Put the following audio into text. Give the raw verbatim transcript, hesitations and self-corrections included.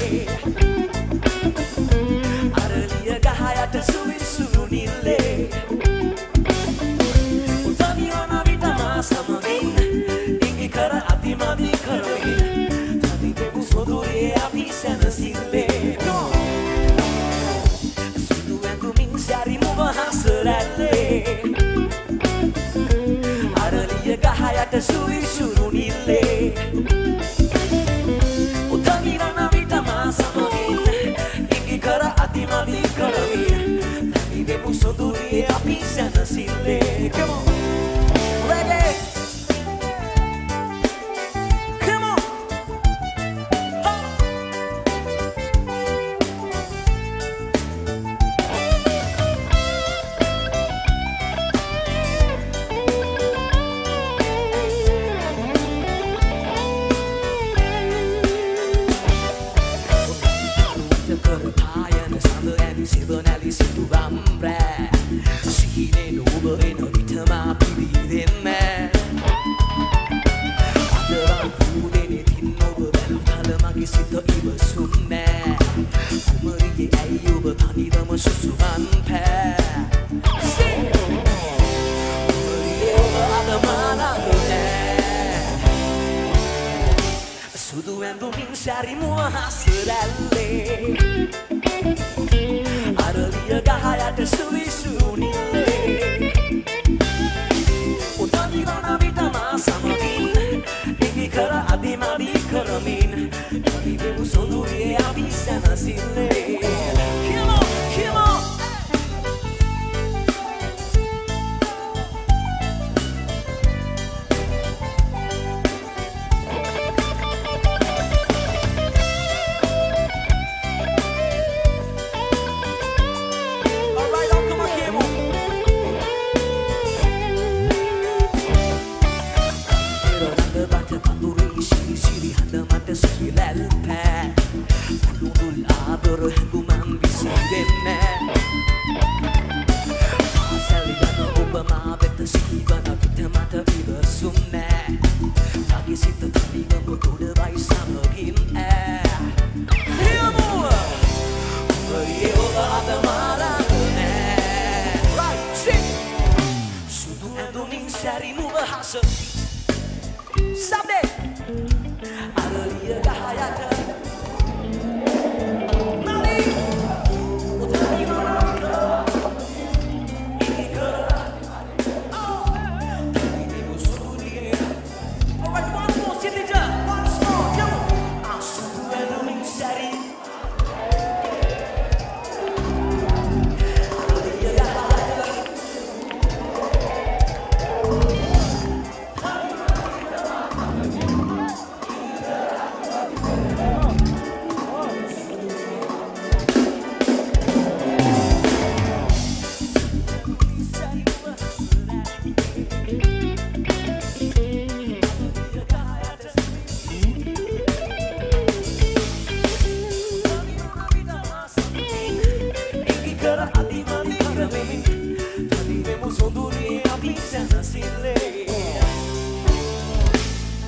අරලිය ගහයට සුවිසුනිල්ලේ උතනි වන විට මා සමගින් ඉඟි කර අතිමදි කරමින් තනි දෙමු සොදුරේ අපි සැනසිල්ලේ සුදු ඇඳුමින් සැරි මුව හසරැල්ලේ අරලිය ගහයට සුවිසුනිල්ලේ උතනි වන විට මා සමගින් ඉඟි කර අතිමදි කරමින් තනි දෙමු සොදුරේ අපි සැනසිල්ලේ Come on Reggae Come on Payan sando and sibonali situ bambre Sihine nubo eno vitama pibirenne Adaran pudene tinnobo bel palamagi sito iba sunne Kumariye ayyuba tanidama susumanpe Kumariye adamana gune Sudu endumin sari mua hasralle අරලිය ගහයට සුවිසුනිල්ලේ උතනි වන විට මා සමගින් ඉඟි කර අදිමදි කරමින් තනි දෙමු සොඳුරේ අපි සැනසිල්ලේ Come on, come on Sihilalpa Pulunul ador hangumang bisidenne